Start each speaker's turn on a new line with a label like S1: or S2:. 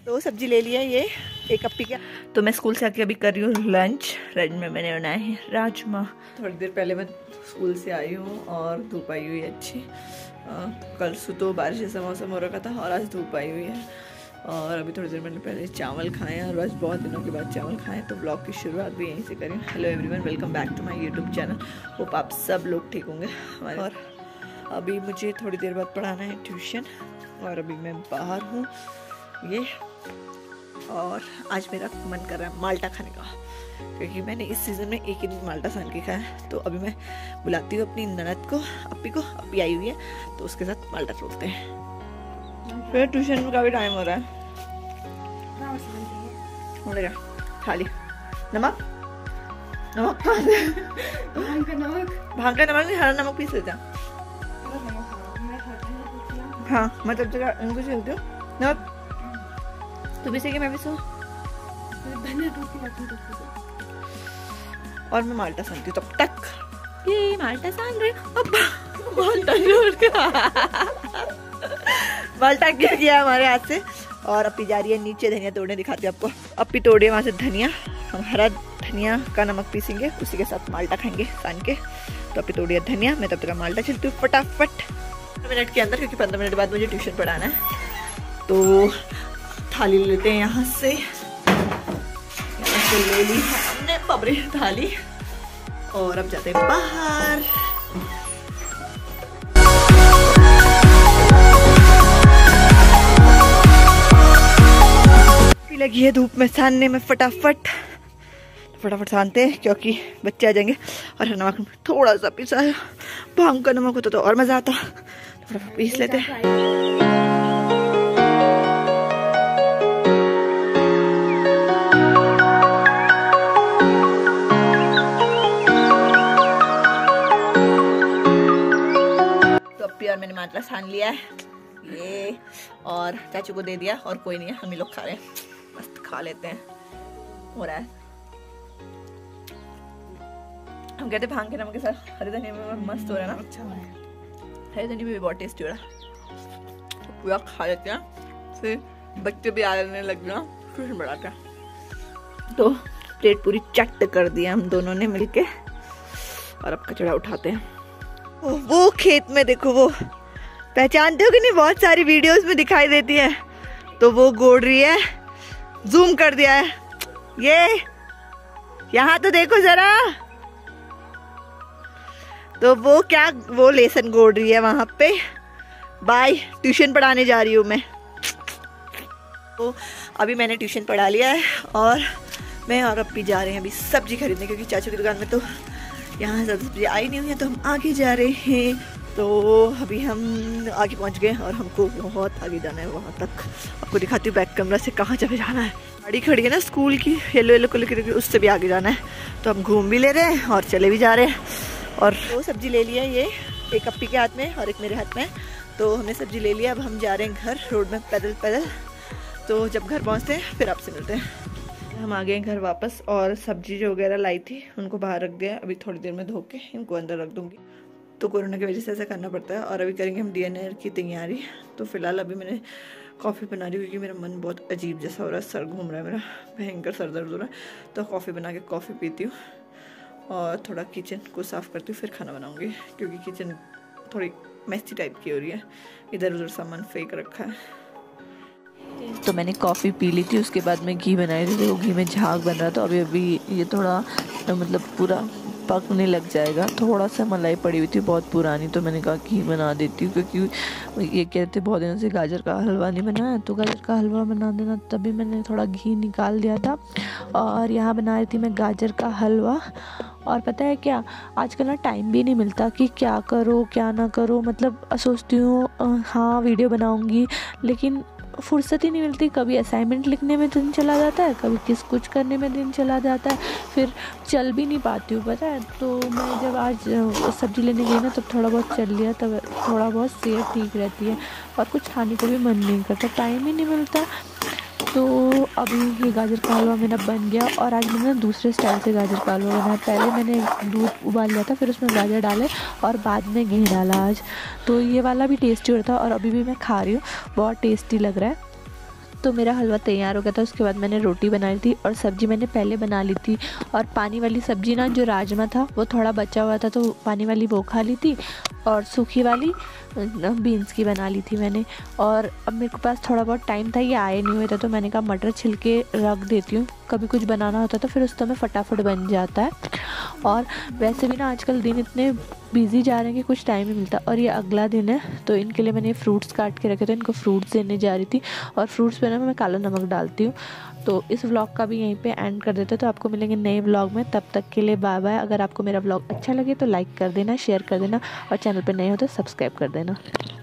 S1: तो सब्जी ले लिया ये एक कप्पी का। तो मैं स्कूल से आके अभी कर रही हूँ लंच। लंच में मैंने बनाए हैं राजमा। थोड़ी देर पहले मैं स्कूल से आई हूँ और धूप आई हुई है अच्छी। कल से तो बारिश जैसा मौसम हो रखा था और आज धूप आई हुई है। और अभी थोड़ी देर मैंने पहले चावल खाए हैं और आज बहुत दिनों के बाद चावल खाए, तो ब्लॉग की शुरुआत भी यहीं से करें। Hello everyone, welcome back to my YouTube channel. Hope आप सब लोग ठीक होंगे हमारे। और अभी मुझे थोड़ी देर बाद पढ़ाना है ट्यूशन और अभी मैं बाहर हूँ ये। और आज मेरा मन कर रहा है माल्टा खाने का, क्योंकि मैंने इस सीज़न में एक ही दिन माल्टा सान के खाया है। तो अभी मैं बुलाती हूँ अपनी ननद को, अप्पी को। अप्पी आई हुई है तो उसके साथ माल्टा तोड़ते हैं। फिर ट्यूशन का भी टाइम हो रहा है। खाली नमक नमक भांग का नमक नहीं, हरा नमक पीस लेते हैं। हाँ मैं तब तक इनको चलती हूँ। नमक तू भी सीखे, मैं भी सो। और मैं माल्टा सानती हूँ तब तक। ये माल्टा सान रहे माल्टा गिर गया हमारे हाथ से। और अप्पी जा रही है नीचे धनिया तोड़ने, दिखाती हूँ आपको। अप्पी तोड़े वहाँ से धनिया, हम हरा धनिया का नमक पीसेंगे, उसी के साथ माल्टा खाएंगे सान के। तो अप्पी तोड़ी है धनिया, मैं तब तक माल्टा चलती हूँ फटाफट 15 मिनट के अंदर, क्योंकि 15 मिनट बाद मुझे ट्यूशन पढ़ाना है। तो थाली लेते हैं यहाँ से ले ली हमने बाबरे थाली, और अब जाते हैं बाहर। लगी है धूप में सानने में, फटाफट सानते हैं क्योंकि बच्चे आ जाएंगे। और नमक थोड़ा सा पिसा है, भांग का नमक होता तो और मजा आता। फटाफट पीस लेते हैं। तो अप्पी और मैंने मात्रा सान लिया है ये, और चाचू को दे दिया, और कोई नहीं है, हम ही लोग खा रहे हैं। मस्त खा लेते हैं, हो रहा है। हम कहते भांग के नमक के साथ हरे धनिया में मस्त हो रहा है ना। अच्छा है, हरे धनिया में भी बहुत टेस्टी हो रहा है। पूरा खा लेते हैं, फिर बच्चे भी आने लग गए, फिर बढ़ाते हैं। तो प्लेट पूरी चट कर दिया हम दोनों ने मिलके, और अब कचरा उठाते हैं। वो खेत में देखो, वो पहचानते हो कि नहीं, बहुत सारी वीडियोस में दिखाई देती है। तो वो गोड़ रही है, जूम कर दिया है ये, यहाँ तो देखो जरा। तो वो लेसन गोड़ रही है वहां पे। बाय, ट्यूशन पढ़ाने जा रही हूँ मैं। तो अभी मैंने ट्यूशन पढ़ा लिया है और मैं और अप्पी जा रहे हैं अभी सब्जी खरीदने, क्योंकि चाचू की दुकान में तो यहाँ सब्जी आई नहीं हुई है, तो हम आगे जा रहे हैं। तो अभी हम आगे पहुंच गए और हमको बहुत आगे जाना है वहाँ तक। आपको दिखाती हूँ बैक कैमरा से कहाँ जगह जाना है। गाड़ी खड़ी है ना स्कूल की, येलो कलर की, उससे भी आगे जाना है। तो हम घूम भी ले रहे हैं और चले भी जा रहे हैं। और वो सब्जी ले लिया ये, एक अप्पी के हाथ में और एक मेरे हाथ में। तो हमने सब्जी ले लिया, अब हम जा रहे हैं घर, रोड में पैदल। तो जब घर पहुँचते हैं फिर आपसे मिलते हैं। हम आ गए घर वापस, और सब्जी जो वगैरह लाई थी उनको बाहर रख दिया। अभी थोड़ी देर में धो के इनको अंदर रख दूँगी। तो कोरोना की वजह से ऐसा करना पड़ता है। और अभी करेंगे हम DNR की तैयारी। तो फिलहाल अभी मैंने कॉफ़ी बना रही हूँ, क्योंकि मेरा मन बहुत अजीब जैसा हो रहा है, सर घूम रहा है मेरा, भयंकर सर दर्द हो रहा है। तो कॉफ़ी बना के कॉफ़ी पीती हूँ और थोड़ा किचन को साफ़ करती हूँ, फिर खाना बनाऊँगी, क्योंकि किचन थोड़ी मैसी टाइप की हो रही है, इधर उधर सामान फेंक रखा है। तो मैंने कॉफ़ी पी ली थी, उसके बाद मैं घी बनाई थी, तो घी में झाग बन रहा था। अभी ये थोड़ा मतलब पूरा पकने लग जाएगा। थोड़ा सा मलाई पड़ी हुई थी बहुत पुरानी, तो मैंने कहा घी बना देती हूँ, क्योंकि ये कहते बहुत दिनों से गाजर का हलवा नहीं बनाया, तो गाजर का हलवा बना देना। तभी मैंने थोड़ा घी निकाल दिया था। और यहाँ बना रही थी मैं गाजर का हलवा। और पता है क्या, आजकल ना टाइम भी नहीं मिलता कि क्या करो क्या ना करो। मतलब सोचती हूँ हाँ वीडियो बनाऊँगी, लेकिन फुर्सत ही नहीं मिलती। कभी असाइनमेंट लिखने में दिन चला जाता है, कभी कुछ करने में दिन चला जाता है, फिर चल भी नहीं पाती हूँ, पता है। तो मैं जब आज सब्ज़ी लेने गई ना, तब थोड़ा बहुत चल लिया, तब थोड़ा बहुत सेहत ठीक रहती है। और कुछ खाने को भी मन नहीं करता, टाइम ही नहीं मिलता। तो अभी ये गाजर का हलवा मेरा बन गया। और आज मैंने दूसरे स्टाइल से गाजर का हलवा बनाया। पहले मैंने दूध उबाल लिया था, फिर उसमें गाजर डाले और बाद में घी डाला आज। तो ये वाला भी टेस्टी हो रहा था और अभी भी मैं खा रही हूँ, बहुत टेस्टी लग रहा है।
S2: तो मेरा हलवा तैयार हो गया था। उसके बाद मैंने रोटी बनाई थी और सब्ज़ी मैंने पहले बना ली थी। और पानी वाली सब्ज़ी ना, जो राजमा था वो थोड़ा बचा हुआ था, तो पानी वाली वो खा ली थी और सूखी वाली बीन्स की बना ली थी मैंने। और अब मेरे को पास थोड़ा बहुत टाइम था, ये आए नहीं हुए थे, तो मैंने कहा मटर छिलके रख देती हूँ, कभी कुछ बनाना होता तो फिर उस समय फटाफट बन जाता है। और वैसे भी ना आजकल दिन इतने बिजी जा रहे हैं कि कुछ टाइम ही मिलता। और ये अगला दिन है, तो इनके लिए मैंने फ्रूट्स काट के रखे थे, इनको फ्रूट्स देने जा रही थी। और फ्रूट्स पे ना मैं काला नमक डालती हूँ। तो इस व्लॉग का भी यहीं पे एंड कर देते हैं। तो आपको मिलेंगे नए व्लॉग में, तब तक के लिए बाय बाय। अगर आपको मेरा व्लॉग अच्छा लगे तो लाइक कर देना, शेयर कर देना और चैनल पर नए हो तो सब्सक्राइब कर देना।